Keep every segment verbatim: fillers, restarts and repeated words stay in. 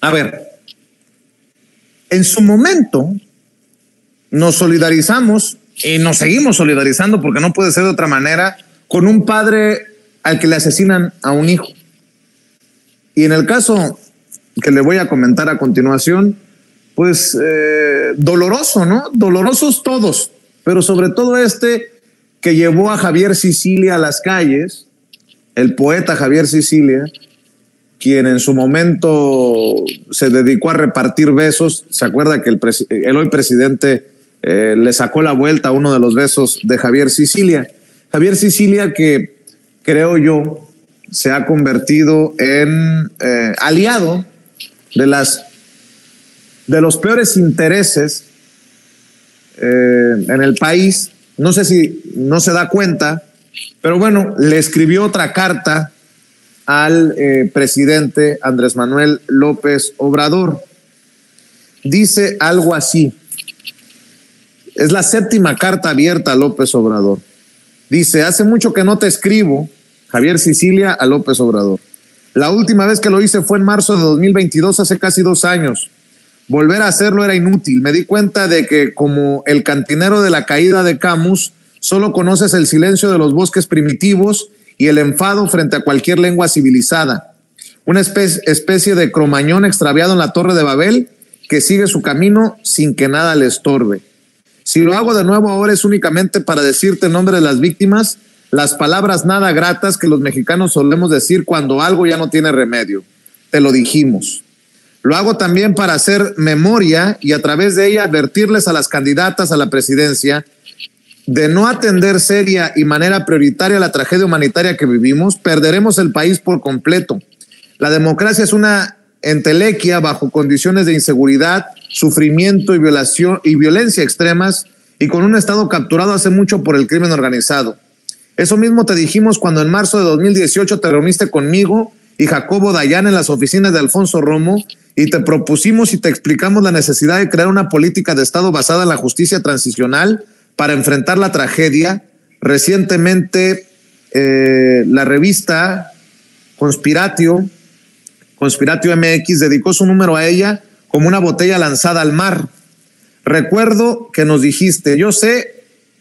A ver, en su momento nos solidarizamos y nos seguimos solidarizando, porque no puede ser de otra manera, con un padre al que le asesinan a un hijo. Y en el caso que le voy a comentar a continuación, pues eh, doloroso, ¿no? Dolorosos todos, pero sobre todo este que llevó a Javier Sicilia a las calles, el poeta Javier Sicilia, quien en su momento se dedicó a repartir besos. Se acuerda que el, el hoy presidente eh, le sacó la vuelta a uno de los besos de Javier Sicilia. Javier Sicilia, que creo yo se ha convertido en eh, aliado de las de los peores intereses eh, en el país. No sé si no se da cuenta, pero bueno, le escribió otra carta al eh, presidente Andrés Manuel López Obrador. Dice algo así. Es la séptima carta abierta a López Obrador. Dice: hace mucho que no te escribo, Javier Sicilia a López Obrador. La última vez que lo hice fue en marzo de dos mil veintidós, hace casi dos años. Volver a hacerlo era inútil. Me di cuenta de que, como el cantinero de la caída de Camus, solo conoces el silencio de los bosques primitivos y el enfado frente a cualquier lengua civilizada. Una especie, especie de cromañón extraviado en la Torre de Babel que sigue su camino sin que nada le estorbe. Si lo hago de nuevo ahora es únicamente para decirte en nombre de las víctimas las palabras nada gratas que los mexicanos solemos decir cuando algo ya no tiene remedio. Te lo dijimos. Lo hago también para hacer memoria y a través de ella advertirles a las candidatas a la presidencia de no atender seria y manera prioritaria la tragedia humanitaria que vivimos. Perderemos el país por completo. La democracia es una entelequia bajo condiciones de inseguridad, sufrimiento y violación y violencia extremas, y con un Estado capturado hace mucho por el crimen organizado. Eso mismo te dijimos cuando en marzo de dos mil dieciocho te reuniste conmigo y Jacobo Dayan en las oficinas de Alfonso Romo y te propusimos y te explicamos la necesidad de crear una política de Estado basada en la justicia transicional para enfrentar la tragedia. Recientemente eh, la revista Conspiratio, Conspiratio M X, dedicó su número a ella como una botella lanzada al mar. Recuerdo que nos dijiste: yo sé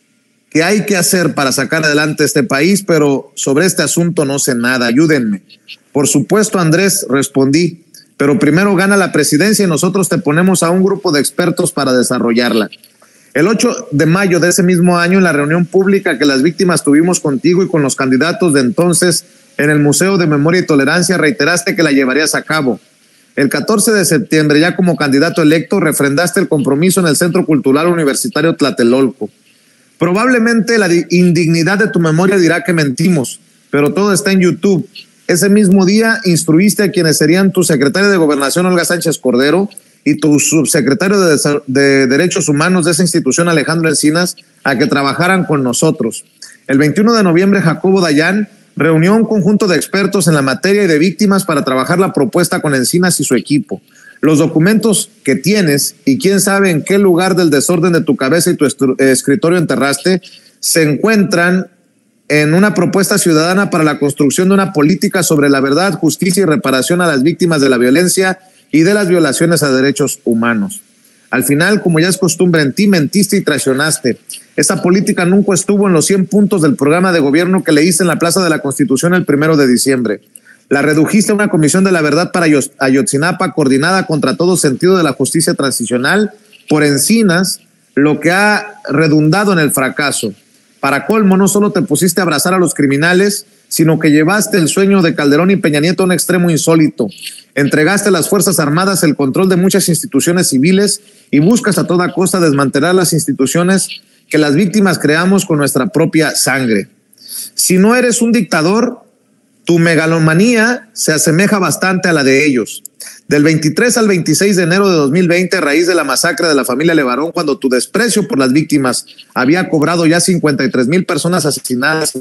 que hay que hacer para sacar adelante este país, pero sobre este asunto no sé nada, ayúdenme. Por supuesto, Andrés, respondí, pero primero gana la presidencia y nosotros te ponemos a un grupo de expertos para desarrollarla. El ocho de mayo de ese mismo año, en la reunión pública que las víctimas tuvimos contigo y con los candidatos de entonces en el Museo de Memoria y Tolerancia, reiteraste que la llevarías a cabo. El catorce de septiembre, ya como candidato electo, refrendaste el compromiso en el Centro Cultural Universitario Tlatelolco. Probablemente la indignidad de tu memoria dirá que mentimos, pero todo está en YouTube. Ese mismo día instruiste a quienes serían tu secretaria de Gobernación, Olga Sánchez Cordero, y tu subsecretario de, de Derechos Humanos de esa institución, Alejandro Encinas, a que trabajaran con nosotros. El veintiuno de noviembre, Jacobo Dayan reunió un conjunto de expertos en la materia y de víctimas para trabajar la propuesta con Encinas y su equipo. Los documentos que tienes, y quién sabe en qué lugar del desorden de tu cabeza y tu escritorio enterraste, se encuentran en una propuesta ciudadana para la construcción de una política sobre la verdad, justicia y reparación a las víctimas de la violencia y de las violaciones a derechos humanos. Al final, como ya es costumbre en ti, mentiste y traicionaste. Esa política nunca estuvo en los cien puntos del programa de gobierno que leíste en la Plaza de la Constitución el primero de diciembre. La redujiste a una comisión de la verdad para Ayotzinapa, coordinada contra todo sentido de la justicia transicional por Encinas, lo que ha redundado en el fracaso. Para colmo, no solo te pusiste a abrazar a los criminales, sino que llevaste el sueño de Calderón y Peña Nieto a un extremo insólito. Entregaste a las Fuerzas Armadas el control de muchas instituciones civiles y buscas a toda costa desmantelar las instituciones que las víctimas creamos con nuestra propia sangre. Si no eres un dictador, tu megalomanía se asemeja bastante a la de ellos. Del veintitrés al veintiséis de enero de dos mil veinte, a raíz de la masacre de la familia Levarón, cuando tu desprecio por las víctimas había cobrado ya cincuenta y tres mil personas asesinadas,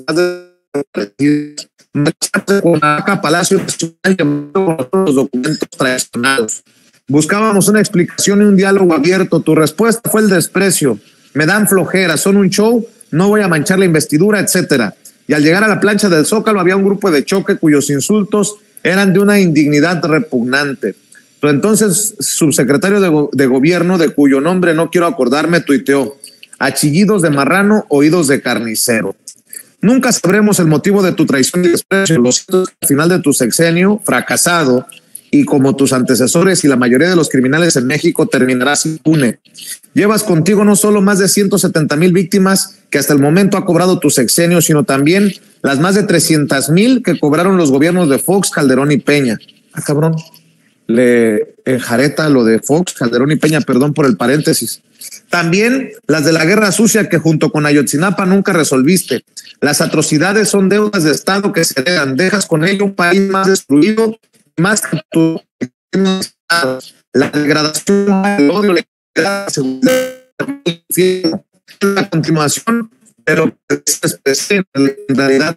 marchaste con la Palacio Nacional llevando los documentos traicionados. Buscábamos una explicación y un diálogo abierto. Tu respuesta fue el desprecio. Me dan flojera, son un show, no voy a manchar la investidura, etcétera. Y al llegar a la plancha del Zócalo había un grupo de choque cuyos insultos eran de una indignidad repugnante. Tu entonces subsecretario de, go de gobierno, de cuyo nombre no quiero acordarme, tuiteó: a chillidos de marrano, oídos de carnicero. Nunca sabremos el motivo de tu traición y desprecio. Lo cierto es que al final de tu sexenio, fracasado, y como tus antecesores y la mayoría de los criminales en México, terminarás impune. Llevas contigo no solo más de ciento setenta mil víctimas que hasta el momento ha cobrado tu sexenio, sino también las más de trescientas mil que cobraron los gobiernos de Fox, Calderón y Peña. Ah, cabrón. Le enjareta lo de Fox, Calderón y Peña, perdón por el paréntesis. También las de la guerra sucia que junto con Ayotzinapa nunca resolviste. Las atrocidades son deudas de Estado que se heredan. Dejas con ello un país más destruido, más que tu... La degradación, el odio, la seguridad, la continuación, pero en realidad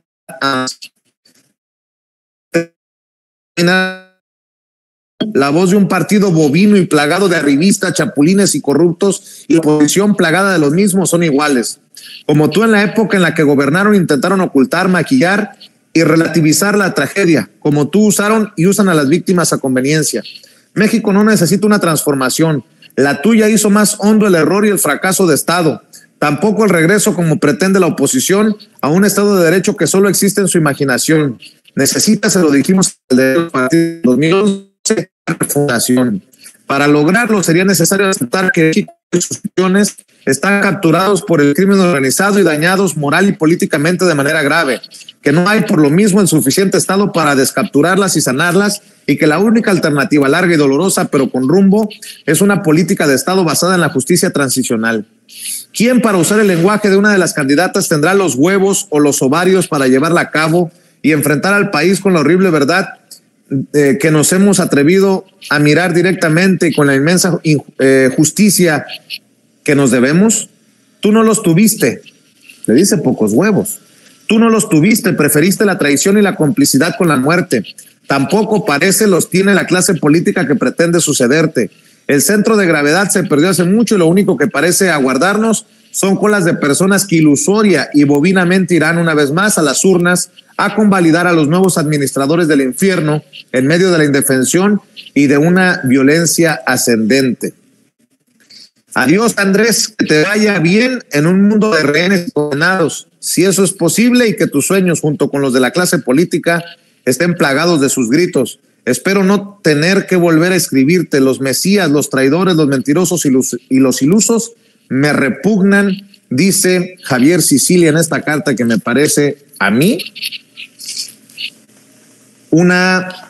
la voz de un partido bovino y plagado de arribistas, chapulines y corruptos, y la oposición plagada de los mismos son iguales. Como tú, en la época en la que gobernaron, intentaron ocultar, maquillar y relativizar la tragedia. Como tú, usaron y usan a las víctimas a conveniencia. México no necesita una transformación. La tuya hizo más hondo el error y el fracaso de Estado. Tampoco el regreso, como pretende la oposición, a un Estado de Derecho que solo existe en su imaginación. Necesita, se lo dijimos el dos mil once, fundación. Para lograrlo sería necesario aceptar que México y sus instituciones están capturados por el crimen organizado y dañados moral y políticamente de manera grave, que no hay por lo mismo el suficiente Estado para descapturarlas y sanarlas, y que la única alternativa larga y dolorosa pero con rumbo es una política de Estado basada en la justicia transicional. ¿Quién, para usar el lenguaje de una de las candidatas, tendrá los huevos o los ovarios para llevarla a cabo y enfrentar al país con la horrible verdad eh, que nos hemos atrevido a mirar directamente y con la inmensa eh, justicia que nos debemos? Tú no los tuviste, le dice pocos huevos. Tú no los tuviste, preferiste la traición y la complicidad con la muerte. Tampoco, parece, los tiene la clase política que pretende sucederte. El centro de gravedad se perdió hace mucho y lo único que parece aguardarnos son colas de personas que ilusoria y bovinamente irán una vez más a las urnas a convalidar a los nuevos administradores del infierno en medio de la indefensión y de una violencia ascendente. Adiós, Andrés, que te vaya bien en un mundo de rehenes y condenados, si eso es posible, y que tus sueños junto con los de la clase política estén plagados de sus gritos. Espero no tener que volver a escribirte. Los mesías, los traidores, los mentirosos y los, y los ilusos me repugnan, dice Javier Sicilia en esta carta que me parece a mí una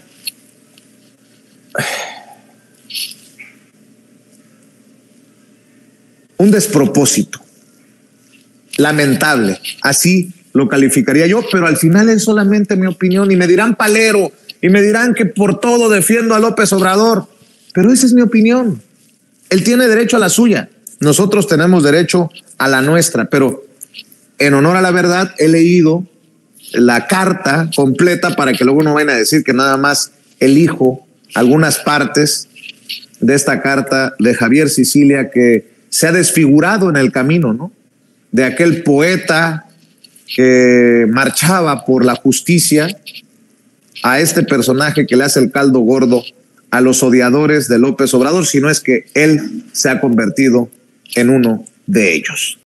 un despropósito lamentable, así lo calificaría yo, pero al final es solamente mi opinión y me dirán palero y me dirán que por todo defiendo a López Obrador, pero esa es mi opinión. Él tiene derecho a la suya, nosotros tenemos derecho a la nuestra, pero en honor a la verdad he leído la carta completa para que luego no vayan a decir que nada más elijo algunas partes de esta carta de Javier Sicilia que se ha desfigurado en el camino, ¿no? De aquel poeta que marchaba por la justicia a este personaje que le hace el caldo gordo a los odiadores de López Obrador, si no es que él se ha convertido en uno de ellos.